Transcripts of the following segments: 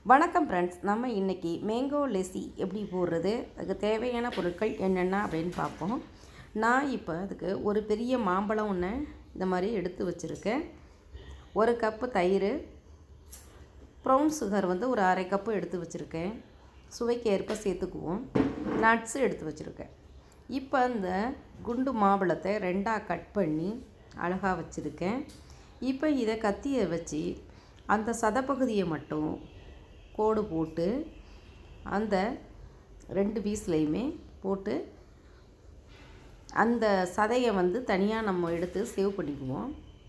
வணக்கம் ஃப்ரெண்ட்ஸ், நம்ம இன்றைக்கி மேங்கோ லெஸ்ஸி எப்படி போடுறது, அதுக்கு தேவையான பொருட்கள் என்னென்ன அப்படின்னு பார்ப்போம். நான் இப்போ அதுக்கு ஒரு பெரிய மாம்பழம் ஒன்று இந்த மாதிரி எடுத்து வச்சுருக்கேன். ஒரு கப்பு தயிர், ப்ரௌன் சுகர் ஒரு அரை கப்பு எடுத்து வச்சுருக்கேன். சுவைக்கு ஏற்ப சேர்த்துக்குவோம். நட்ஸு எடுத்து வச்சுருக்கேன். இப்போ அந்த குண்டு மாம்பழத்தை ரெண்டாக கட் பண்ணி அழகாக வச்சுருக்கேன். இப்போ இதை கத்தியை வச்சு அந்த சதப்பகுதியை மட்டும் கோடு போட்டு அந்த 2 பீஸ்லையுமே போட்டு அந்த சதையை தனியாக நம்ம எடுத்து சேவ் பண்ணிக்குவோம்.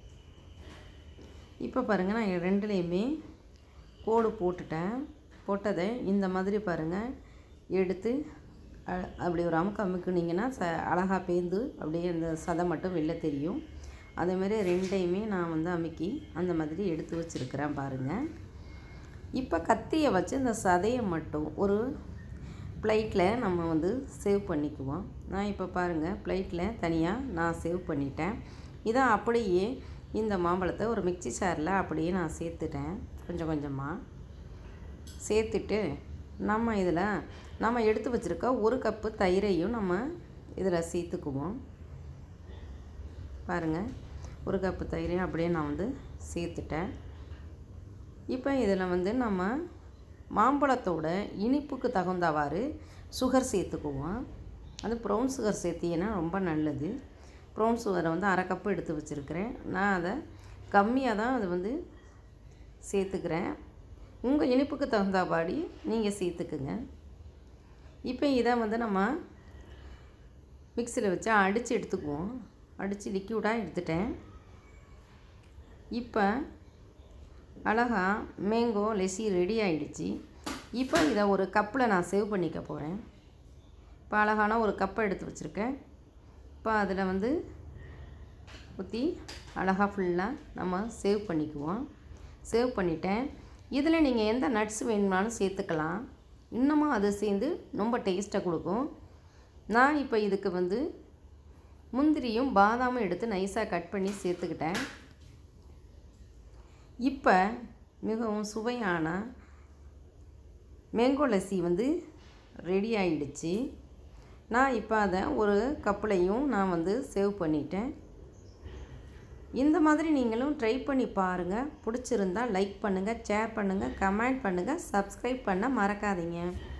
இப்போ பாருங்கள், நான் ரெண்டுலேயுமே கோடு போட்டதை இந்த மாதிரி பாருங்கள் எடுத்து அப்படி ஒரு அமுக்குனிங்கன்னா அழகாக பேந்து அப்படியே அந்த சதை மட்டும் வெளில தெரியும். அதேமாதிரி ரெண்டையுமே நான் அமுக்கி அந்த மாதிரி எடுத்து வச்சுருக்கிறேன் பாருங்கள். இப்போ கத்தியை வச்சு இந்த சதையை மட்டும் ஒரு பிளேட்டில் நம்ம சேவ் பண்ணிக்குவோம். நான் இப்போ பாருங்கள் பிளேட்டில் தனியாக நான் சேவ் பண்ணிட்டேன். இதை அப்படியே இந்த மாம்பழத்தை ஒரு மிக்சி ஜாரில் அப்படியே நான் சேர்த்துட்டேன். கொஞ்சம் கொஞ்சமாக சேர்த்துட்டு நம்ம இதில் நம்ம எடுத்து வச்சுருக்க ஒரு கப்பு தயிரையும் நம்ம இதில் சேர்த்துக்குவோம். பாருங்கள், ஒரு கப்பு தயிரையும் அப்படியே நான் சேர்த்துட்டேன். இப்போ இதில் நம்ம மாம்பழத்தோட இனிப்புக்கு தகுந்தவாறு சுகர் சேர்த்துக்குவோம். அது ப்ரௌன் சுகர் சேர்த்திங்கன்னா ரொம்ப நல்லது. ப்ரௌன் சுகரை அரை கப்பு எடுத்து வச்சுருக்கிறேன். நான் அதை கம்மியாக தான் அது சேர்த்துக்கிறேன். உங்கள் இனிப்புக்கு தகுந்தபடி நீங்கள் சேர்த்துக்குங்க. இப்போ இதை நம்ம மிக்சியில் வச்சு அடித்து எடுத்துக்குவோம். அடித்து லிக்யூடாக எடுத்துட்டேன். இப்போ அழகாக மேங்கோ லெஸ்ஸி ரெடி ஆகிடுச்சு. இப்போ இதை ஒரு கப்பில் நான் சேவ் பண்ணிக்க போகிறேன். இப்போ அழகான ஒரு கப்பை எடுத்து வச்சுருக்கேன். இப்போ அதில் ஊற்றி அழகாக ஃபுல்லாக நம்ம சேவ் பண்ணிக்குவோம். சேவ் பண்ணிட்டேன். இதில் நீங்கள் எந்த நட்ஸ் வேணும்னாலும் சேர்த்துக்கலாம். இன்னமும் அது சேர்ந்து ரொம்ப டேஸ்ட்டை கொடுக்கும். நான் இப்போ இதுக்கு முந்திரியும் பாதாமும் எடுத்து நைஸாக கட் பண்ணி சேர்த்துக்கிட்டேன். இப்போ மிகவும் சுவையான மேங்கோ லெஸ்ஸி ரெடி ஆகிடுச்சு. நான் இப்போ அதை ஒரு கப்புலையும் நான் சேவ் பண்ணிட்டேன். இந்த மாதிரி நீங்களும் ட்ரை பண்ணி பாருங்கள். பிடிச்சிருந்தால் லைக் பண்ணுங்கள், ஷேர் பண்ணுங்கள், கமெண்ட் பண்ணுங்கள், சப்ஸ்கிரைப் பண்ண மறக்காதீங்க.